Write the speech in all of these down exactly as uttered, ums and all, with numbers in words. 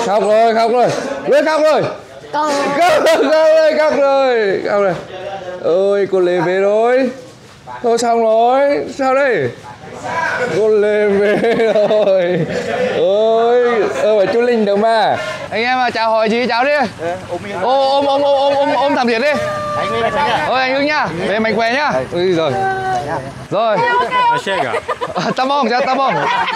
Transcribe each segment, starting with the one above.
Khóc rồi, khóc rồi. Lê khóc rồi. Con Khóc rồi, khóc rồi, khóc rồi. Khóc rồi. Ôi, cô Lê về rồi. Thôi xong rồi. Sao đây? Cô Lê về rồi. Ôi, ơ phải chú Linh được mà. Anh em à, chào hỏi chị, chào đi. Ô, ôm, ôm, ôm, ôm, ôm, ôm thằng Thiện đi. Ôi anh Hưng nhá, về mạnh khỏe nhá. Ôi rồi. Rồi. Tâm ơn, chào tâm ơn.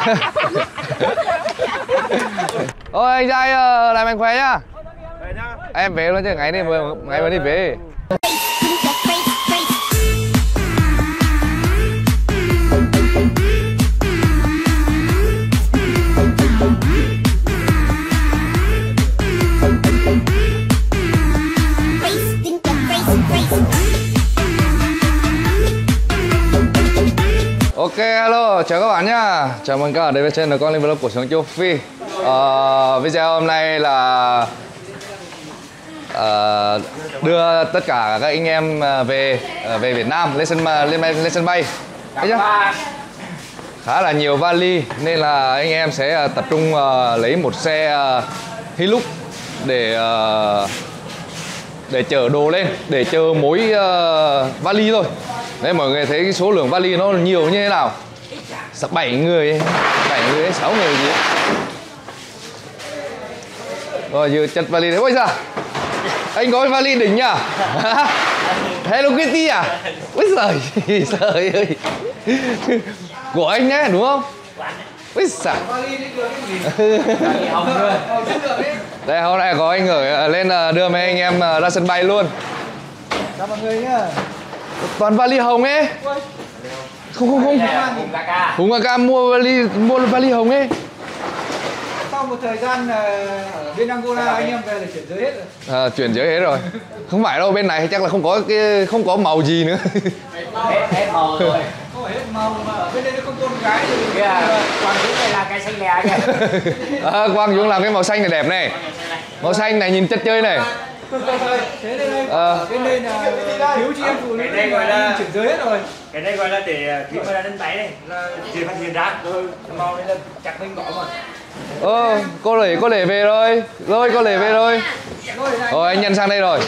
Ôi anh trai lại mạnh khỏe nhá. Em về luôn chứ, ngày đi ngày mà đi về. Ok, hello, chào các bạn nhá. Chào mừng các bạn đến với channel Con Linh Vlog của Sống Châu Phi. uh, Video hôm nay là uh, đưa tất cả các anh em về uh, về Việt Nam lên sân lên, lên sân bay. Thấy chưa? Khá là nhiều vali nên là anh em sẽ uh, tập trung uh, lấy một xe uh, Hilux để uh, để chở đồ lên, để chờ mỗi uh, vali thôi. Đấy, mọi người thấy cái số lượng vali nó nhiều như thế nào. bảy người, bảy người, sáu người gì ấy. Rồi vừa chật vali đấy. Ôi giời, anh có cái vali đỉnh nhá. Hello Kitty à? Ôi giời, trời ơi. Của anh nhé, đúng không? Ôi giời. Đây, hôm nay có anh gửi lên đưa mấy anh em ra sân bay luôn. Chào mọi người nhá. Toàn vali hồng ấy. Không không không. Hùng ca ca mua vali mua vali hồng ấy. Sau một thời gian ở bên Angola anh em về là chuyển giới hết rồi. À, chuyển giới hết rồi. Không phải đâu, bên này chắc là không có cái không có màu gì nữa. Hết hết màu rồi. Không phải hết màu mà ở bên đây nó không con gái thì Quang Dũng này là cái xanh lè kìa. À, Quang Dũng làm cái màu xanh này đẹp này. Màu xanh này nhìn chất chơi này. Thế đây đây, ở bên đây là thiếu chị em phụ nữ đây gọi là chuyển giới hết rồi. Cái đây gọi là để khi mà ra đến tay này là chỉ phát hiện ra rồi màu này là chắc mình bỏ mà. Ơ, ờ, cô Lệ cô Lệ về rồi. Rồi cô Lệ về rồi. Rồi anh Nhân sang đây rồi.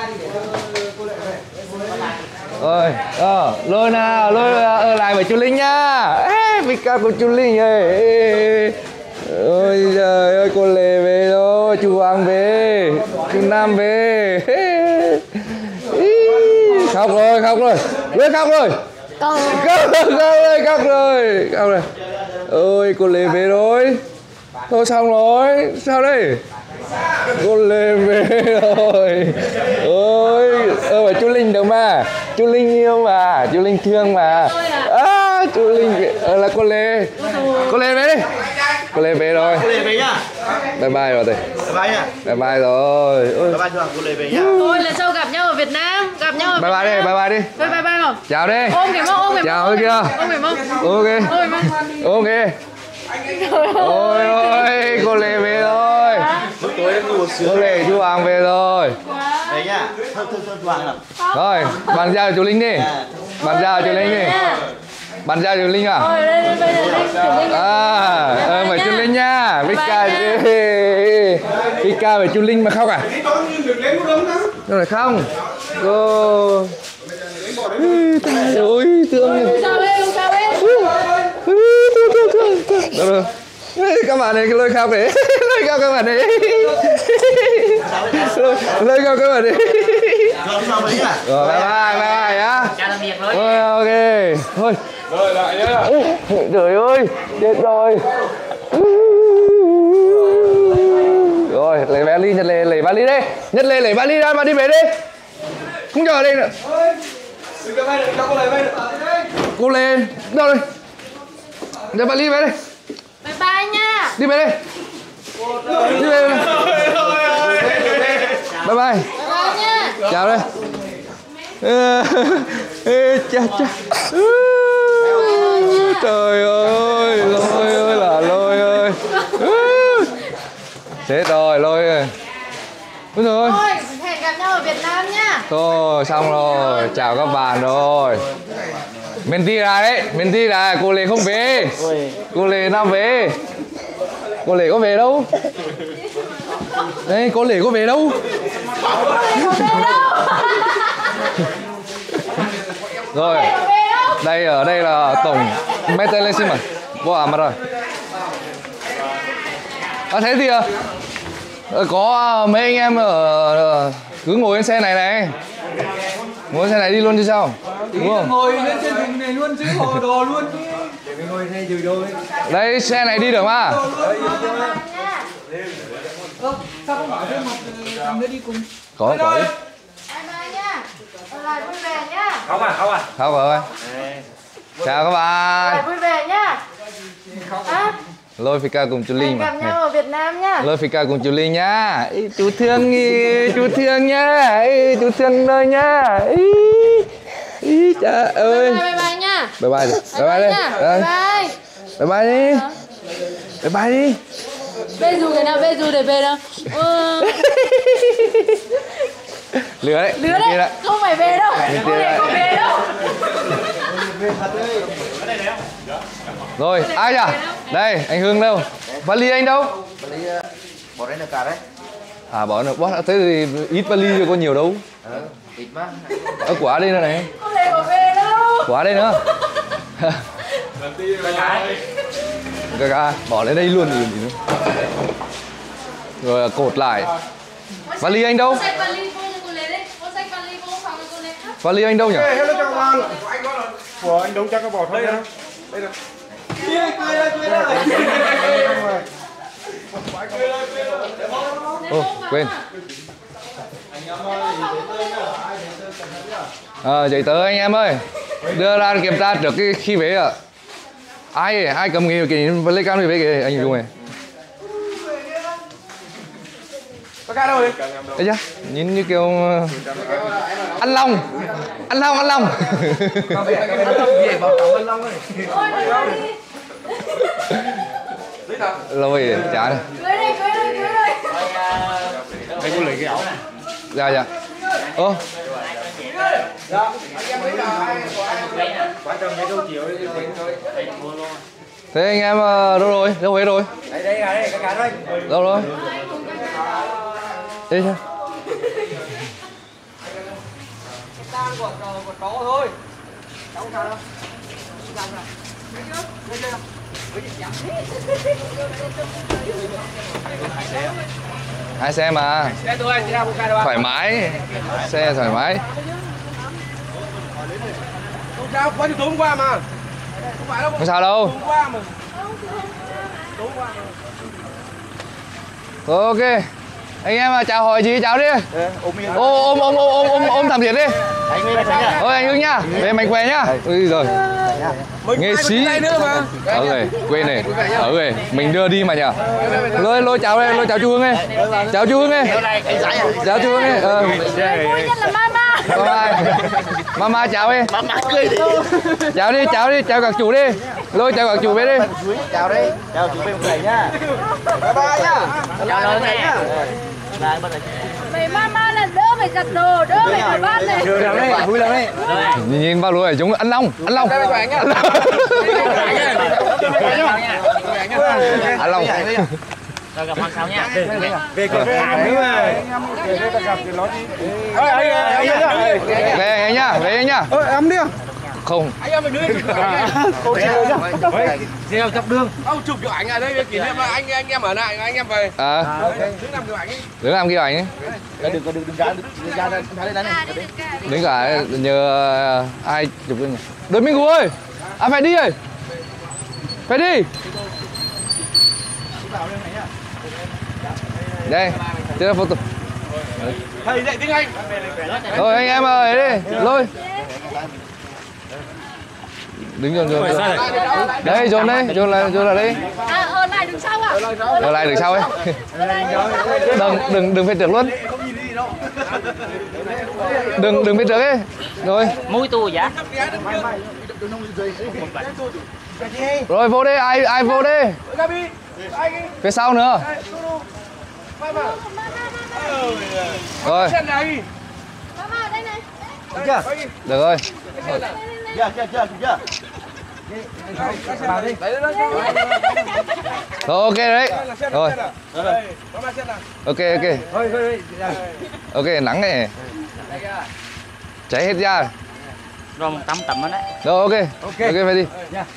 Rồi, ờ, lôi nào, lôi ở lại với chú Linh nhá. Ê, Vika của chú Linh ơi. Ôi trời ơi, cô Lệ về rồi, chú Hoàng về, chú Nam về. Khóc rồi, khóc rồi. Lê khóc rồi. Con Khóc rồi, khóc rồi, khóc rồi. Ôi, cô Lệ về rồi. Thôi xong rồi, sao đây? Cô Lê về rồi. Ôi, ơ phải chú Linh được mà. Chú Linh yêu mà, chú Linh thương mà. À, chú Linh về, ờ, là cô Lê. Cô Lê về đi. Cô Lê về rồi. Cô Lê về nhá. Bye bye rồi. Bye bye nhá. Bye bye rồi. Ôi. Bye bye Hoàng, cô Lê về nhá. thôi lần sau gặp nhau ở Việt Nam, gặp nhau ở Bye Việt bye đi, Nam. bye bye đi. Bye bye bye không? Chào đi. Ôm cái mông, ôm cái mông. Chào ôm kia. Ôm cái mông. Ok. Ôm cái mông. Ok. Ôi ôi, cô Lê về rồi. Tối em ngủ sướng. Cô Lê, chú Hoàng về rồi. Đấy nhá. Thôi thôi thôi Hoàng nào. Rồi, bàn giao cho chú Linh đi. Bàn giao cho chú Linh đi. Bàn giao cho chú Linh à? Rồi đây đây đây đây. À, ờ, phải chú Linh nha. Vika, Vika phải chú Linh mà khóc à? Đâu phải không? Cô. Ôi, thương. Sao đây, sao đây? Đâu rồi. Các bạn này cái lôi khóc đấy. Lôi khóc các bạn đấy. Lôi, lôi khóc các bạn đấy. Rồi sao vậy nhá? Rồi, bye bye, bye bye nhá. Chào tạm biệt rồi. Rồi, ok. Thôi. Rồi lại nhá. Trời ơi, chết rồi. Rồi, lấy vali, nhặt lấy, lấy vali đi. Nhặt lấy, lấy vali ra mà đi về đi. Không chờ ở đây nữa. Cô lên. Đâu đây? Nhặt vali về đây. Bye bye nha. Đi về đây. Đi về đây. Bye bye. Bye bye nha. Chào đây. Ê, cha cha. Trời ơi, lôi ơi là lôi ơi. Chết rồi, lôi ơi. Đúng rồi. Thôi, hẹn gặp nhau ở Việt Nam nhá. Thôi, xong rồi. Chào các bạn rồi. Mentira đấy, mentira. Cô Lê không về. Cô Lê Nam về. Cô Lệ có về đâu? Đây, cô Lệ có về đâu? Rồi, đây ở đây là tổng Mete lên xin mà. Vô à mà rồi. À, thế thì có mấy anh em ở cứ ngồi trên xe này này. Ngồi xe này đi luôn chứ sao? Đúng không? Ngồi lên trên thùng này luôn chứ hồ đồ luôn đi. Để mình ngồi đây dưới đôi. Đây xe này đi được mà. Sao không bảo thêm một thằng nữa đi cùng? Có có đi. Bye bye nha. Ở lại vui vẻ nha. Không à, không à. Không rồi. Chào các Ở lại bạn. vui vẻ nha. À, Lôi Fika cùng chú Linh hẹn gặp mà. nhau ở Việt Nam nha. Lôi Fika cùng chú Linh nhá. Ý, chú thương ý, chú thương nhá. Ý, chú thương nơi nhá. Ý, ý trời ơi. Bye bye bye nha. Bye bye đi. Bye bye đi. nha. Đây. Bye. Bye bye đi. Bye bye đi. Bê dù cái nào bê dù để về đâu. Ừ. Lừa đấy. Lứa Bên kia đấy. Không phải về đâu. Bên Không kia để đấy. có về đâu. Rồi, ai nhỉ? Đây, anh Hưng đâu? Vali anh đâu? Vali bỏ đấy là cả đấy. À bỏ nữa. Bỏ, thế thì ít vali thì có nhiều đâu. Ừ, ít mà. Ở quả đây nữa này. Không để có về đâu. Quả đây nữa. Cả cả bỏ lên đây luôn thì gì nữa. Rồi cột lại. Vali anh đâu? Xách vali vô cho cô lấy đi. Cô xách vali vô phòng cho cô lấy khác. Vali anh đâu nhỉ? Hello cho các bạn. Của anh Đông cho các bỏ thôi nha. Đây là. Ô, quên. À, giấy tờ anh em ơi. Đưa ra kiểm tra trước cái khi về ạ. Ai ai cầm nghề cái lấy cam về kìa anh Dung này. Có ca đâu đi? Đấy chứ, nhìn như kiểu ăn long, ăn long, ăn long. Lâu rồi chả này. Cưới đây, cưới đây, cưới đây. Anh có lấy cái áo. Dạ dạ. Ô. Quan trọng cái câu chiếu Thế anh em ờ, đâu rồi? Đâu hết rồi? đây đây đây cái cá đây. Đâu rồi? Đây chứ. Tang của của chó thôi. Cháu sao đâu? Hai xe mà. Xe tôi anh, xe avocado. Thoải mái. Xe thoải mái. Không sao, quá tối hôm qua mà. Không phải đâu. Không sao đâu. Tối hôm qua mà. Ok. Anh em à, chào hỏi gì chào đi. Ôm ôm ôm ôm ôm ôm thảm liệt đi. Anh Nguyên là nhá. Ôi anh Hưng nhá. Về mạnh khỏe nhá. Ôi rồi. Nghệ sĩ. nữa mà. Ở rồi, quên này. Ở rồi, mình đưa đi mà nhỉ. Lôi lôi chào đây, lôi chào chú Hưng đi. Chào chú Hưng đi. Chào chú Hưng đi. Ờ. Vui nhất là mama. Mama. Mama chào đi. Mama cười đi. Chào đi, chào đi, chào các chủ đi. Lôi chào các chủ về đi. Chào đấy. Chào chú bên này nhá. Bye bye nhá. Chào lớn này nhá. Lại bắt đầu. Mày mama là đỡ phải giặt đồ, đỡ phải rửa bát này. Vui lắm đấy, vui lắm đấy. Nhìn, nhìn vào lối chúng ăn long, ăn long. Ăn long. Rồi gặp mặt sau nha. Về cửa hàng nữa mà. Về đây ta gặp thì nói đi. Ơi anh anh nhá. Về anh nhá, về anh nhá. Ơi em đi à? Không. Anh em mình đưa. Cô chiều nhá. Chiều chọc đường. Ông chụp kiểu ảnh ở đây kỷ niệm anh anh em ở lại anh em về. À. Đứng làm kiểu ảnh đi. Đứng làm kiểu ảnh ấy. Đừng có đừng đừng ra đừng ra đây đây đây này. Đứng cả nhờ ai chụp lên nhỉ? Đội Minh Ngũ ơi. À phải đi ơi. Phải đi. Đây, tiếp là photo. Thầy dạy tiếng Anh. Rồi anh em ơi đi, lôi. Đứng dồn dồn. Đây dồn đây, dồn là dồn là đây. À, ở lại đứng sau à? Ở lại đứng sau ấy. Đừng đừng đừng phải trượt luôn. Đừng đừng phải trượt ấy. Rồi. Mũi tu dạ. Rồi vô đi, ai ai vô đi. Phía sau nữa. Rồi. Mama ở đây này. Được rồi. Chưa chưa chưa chưa. Vào đi. Rồi ok đấy. Rồi. Ok ok. Thôi thôi. Ok nắng này. Cháy hết da. Rồi một tấm tấm đấy. Rồi ok. Ok phải đi.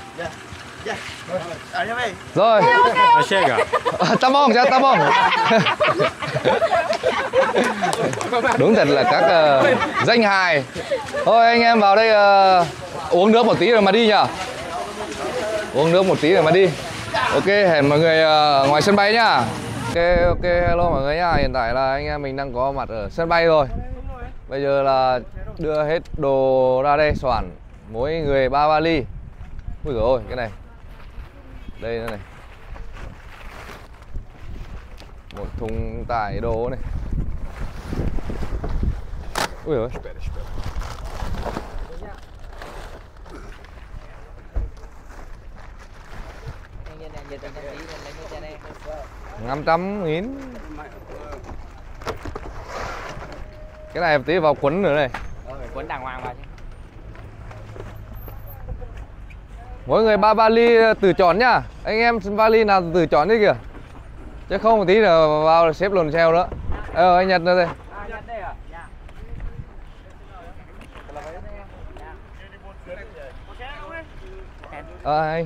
Rồi. Tăm bông chào tăm bông. Đúng thật là các uh, danh hài. Thôi anh em vào đây uh, uống nước một tí rồi mà đi nhá. Uống nước một tí rồi mà đi. Ok hẹn mọi người uh, ngoài sân bay nhá. Ok ok hello mọi người nhá. Hiện tại là anh em mình đang có mặt ở sân bay rồi. Bây giờ là đưa hết đồ ra đây soạn. Mỗi người ba vali. Ui dồi ôi cái này. Đây nữa này. Một thùng tải đồ này. Ui dồi ôi. năm trăm nghìn. Cái này tí vào quấn nữa này. Quấn đàng hoàng vào chứ. Mỗi người ba vali tự chọn nhá. Anh em vali nào tự chọn đi kìa. Chứ không một tí là vào xếp lồn xeo nữa. Ờ anh Nhật nữa đây. Ờ anh.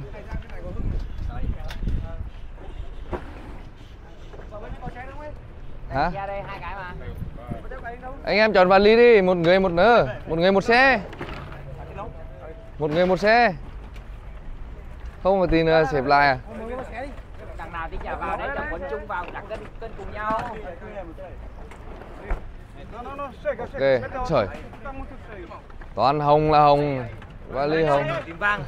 Hả? Anh em chọn vali đi, một người một nơ, một người một xe. Một người một xe. Không một tí nữa xếp lại à? Đằng nào tí nhà vào đấy chẳng quấn chung vào đặt cân cân cùng nhau. Ok, trời. Toàn hồng là hồng, vali hồng. Tím vàng.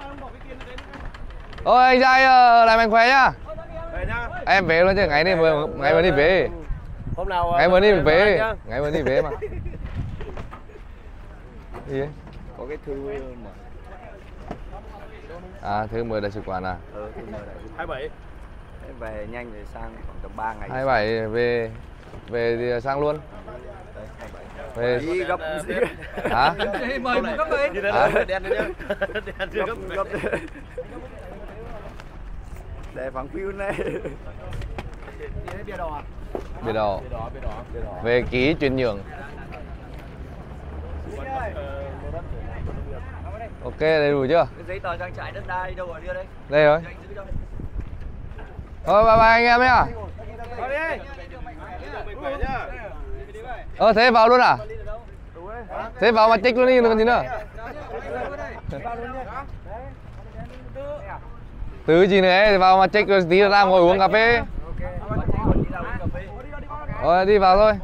Ôi anh trai làm anh khỏe nhá. Em về luôn chứ ngày đi ngày mới đi về. Hôm nào Ngày mới đi về, ngày mới đi về mà. Gì ấy? Có cái thư mà. À thư mời đại sứ quán à? Ừ, thư mời đại sứ quán. hai mươi bảy. Về nhanh rồi sang khoảng tầm ba ngày. hai mươi bảy về về thì sang luôn. Về Đi gấp. Hả? Mời một gấp đi. Đen đấy nhá. Đen chưa gấp gấp. Để phẳng phiu này. Bia đỏ à? Bia đỏ. Bia đỏ, bia đỏ, bia đỏ. Về ký chuyển nhượng. Ok đầy đủ chưa? Cái giấy tờ trang trại đất đai đâu rồi đưa đây? Đây rồi. Thôi bye bye anh em nhá. Ờ thế vào luôn à? Thế vào mà check luôn đi còn gì nữa. Từ gì nữa thì vào mà check rồi tí ra ngồi uống cà phê. Rồi đi vào thôi.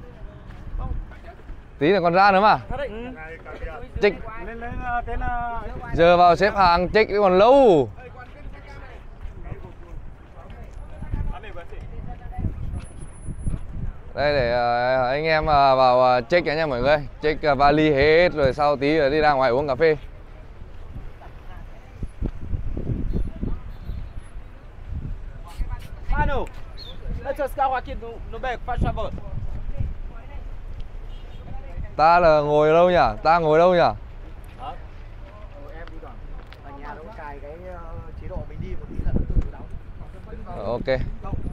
Tí là còn ra nữa mà. Check. Giờ vào xếp hàng check còn lâu. Đây để uh, anh em uh, vào uh, check nha mọi người. Check uh, vali hết rồi sau tí uh, đi ra ngoài uống cà phê. Mano, let's just go aqui no no beco, faz favor. Ta là ngồi đâu nhỉ? Ta ngồi đâu nhỉ? Em đi đoạn. Ở nhà nó cài cái chế độ mình đi một tí là nó tự đóng. Ok.